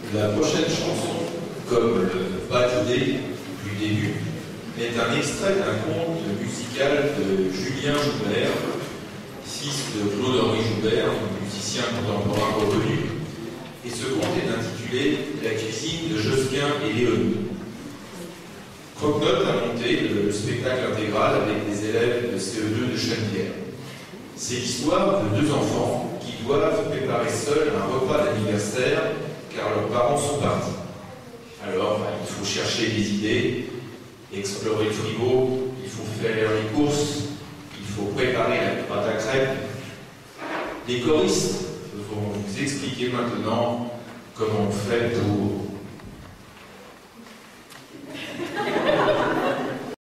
La prochaine chanson, comme pas d'idée du début, est un extrait d'un conte musical de Julien Joubert, fils de Claude-Henri Joubert, musicien contemporain reconnu. Et ce conte est intitulé La cuisine de Josquin et Léonie. Croque-Note a monté le spectacle intégral avec des élèves de CE2 de Chenevière. C'est l'histoire de deux enfants qui doivent préparer seuls un repas d'anniversaire car leurs parents sont partis. Alors, il faut chercher des idées, explorer le frigo, il faut faire les courses, il faut préparer la pâte à crêpes. Les choristes vont vous expliquer maintenant comment on fait pour